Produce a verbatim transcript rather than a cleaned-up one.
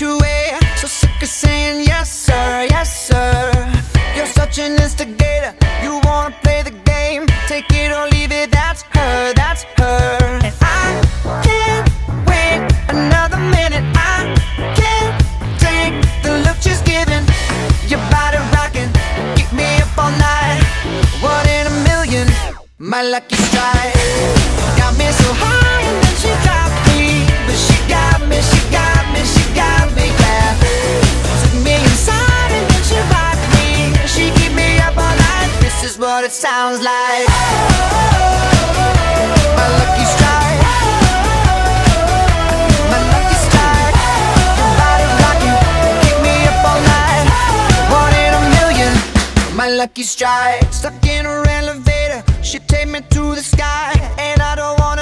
your way. So sick of saying yes sir, yes sir. You're such an instigator, you wanna play the game. Take it or leave it, that's her, that's her. And I can't wait another minute. I can't take the look she's giving. Your body rocking, keep me up all night. One in a million, my lucky strike. Got me so high and then she dropped me. But she got me, she got me, she got me, yeah. Took me inside and then she rocked me. She keep me up all night, this is what it sounds like. My lucky strike, my lucky strike. Your body rocking, keep me up all night. One in a million, my lucky strike. Stuck in her elevator, she take me to the sky. And I don't wanna